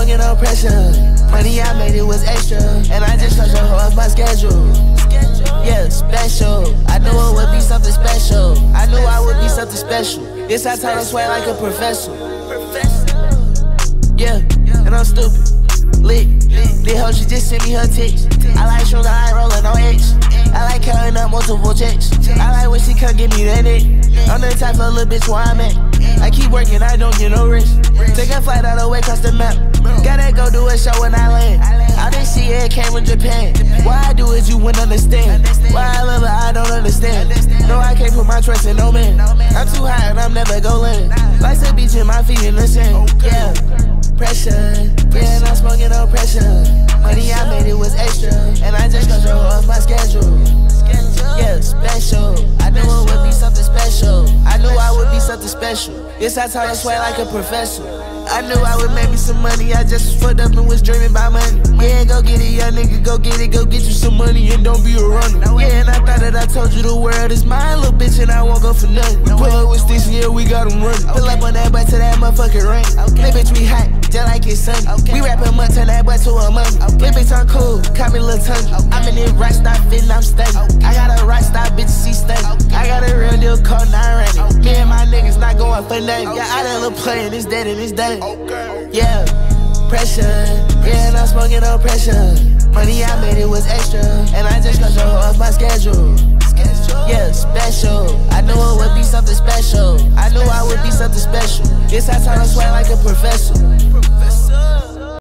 smoking no pressure. Money I made it was extra, and I just trust her off my schedule. Yeah, special. I knew it would be something special. I knew I would be something special. This I taught her sweat like a professor. Yeah, and I'm stupid. Lit. This hoe, she just sent me her text. I like shoulder, I rollin' on X. I like counting up multiple checks. I like when she come give me that neck. I'm the type of little bitch where I'm at. I keep working, I don't get no rest. Take a flight all the way across the map. Gotta go do a show when I land. All this shit here came from Japan. Why I do it, you wouldn't understand. Why I love it, I don't understand. No, I can't put my trust in no man. I'm too high and I'm never gon' land. Like the beach in my feet in the sand. Yeah, pressure. Yeah, and I'm smoking no pressure. Money I made it was extra, and I just control off my schedule. Yeah, special. I knew it would be something special. I knew I would be something special. Yes, I taught her sweat like a professor. I knew I would make me some money. I just was fucked up and was dreaming about money. Yeah, go get it, young nigga, go get it, go get you some money and don't be a runner. Yeah, and I thought that I told you the world is mine, little bitch, and I won't go for nothing. We pull up with sticks and yeah, we got them running. Pull up on that butt to that motherfucking rain. That bitch we hot, just like it's sunny. We rapping much, turn that butt to a money. That bitch I'm cool, call me Lil Tungy. I'm in it rock star fit and I'm steady. I got a rock star bitch, she steady. I got a real deal called 9 Me and my niggas not going for nothing. Yeah, I done little play and it's dead and it's dead. Yeah, pressure. Yeah, and I'm smoking no pressure. Money I made it was extra, and I just control off my schedule. Yeah, special. I knew it would be something special. I knew I would be something special. Yes, I taught her sweat like a professor.